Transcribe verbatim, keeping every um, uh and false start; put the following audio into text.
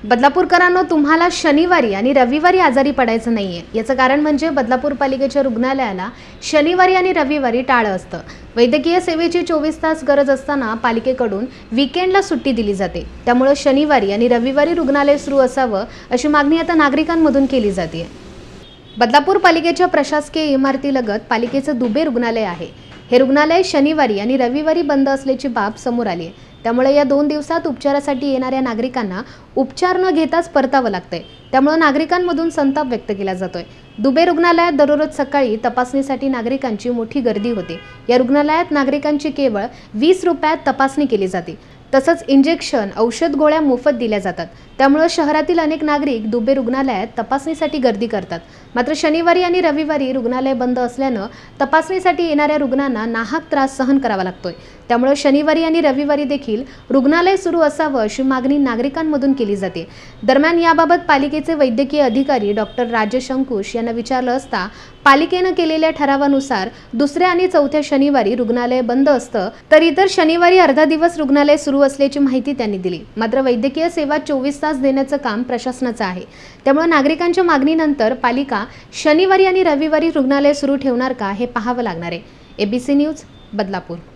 बदलापूरकरांनो, तुम्हाला शनिवारी आणि रविवारी आजारी पडायचं नाहीये। याचं कारण म्हणजे बदलापूर पालिकेच्या रुग्णालयाला शनिवारी आणि रविवारी टाळं असतं। वैद्यकीय सेवेची चोवीस तास गरज असताना पालिकेकडून वीकेंडला सुट्टी दिली जाते। त्यामुळे शनिवारी आणि रविवारी रुग्णालय सुरू असावं अशी मागणी आता नागरिकांमधून केली जाते। बदलापूर पालिकेच्या प्रशासकीय इमारतीलगत पालिकेचं दुबे रुग्णालय आहे। हे रुग्णालय शनिवारी आणि रविवारी बंद असल्याची बाब समोर आली आहे। त्यामुळे या दोन दिवसात उपचारासाठी येणाऱ्या नागरिकांना उपचार न घेताच परतावं लागतंय। त्यामुळे नागरिकांमधून संताप व्यक्त केला जातोय। दुबे रुग्णालयात दररोज सकाळी तपासणीसाठी नागरिकांची मोठी गर्दी होते। या रुग्णालयात नागरिकांची केवळ वीस रुपयात तपासणी केली जाते। तसंच इंजेक्शन, औषध, गोळ्या मोफत दिल्या जातात। त्यामुळे शहरातील अनेक नागरिक दुबे रुग्णालयात तपासणीसाठी गर्दी करतात। मात्र शनिवारी आणि रविवारी रुग्णालय बंद असल्यानं तपासणीसाठी येणाऱ्या रुग्णांना नाहक त्रास सहन करावा लागतोय। त्यामुळे शनिवारी आणि रविवारी देखील रुग्णालय सुरू असावं अशी मागणी नागरिकांमधून केली जाते। दरम्यान याबाबत पालिकेचे वैद्यकीय अधिकारी डॉक्टर राजेश अंकुश यांना विचारलं असता पालिकेनं केलेल्या ठरावानुसार दुसऱ्या आणि चौथ्या शनिवारी रुग्णालय बंद असतं, तर इतर शनिवारी अर्धा दिवस रुग्णालय सुरू असल्याची माहिती त्यांनी दिली। मात्र वैद्यकीय सेवा चोवीस तास देण्याचं काम प्रशासनाचं आहे। त्यामुळे नागरिकांच्या मागणीनंतर पालिका शनिवारी आणि रविवारी रुग्णालय सुरू ठेवणार का हे पाहावं लागणार आहे। ABC news, Badlapur.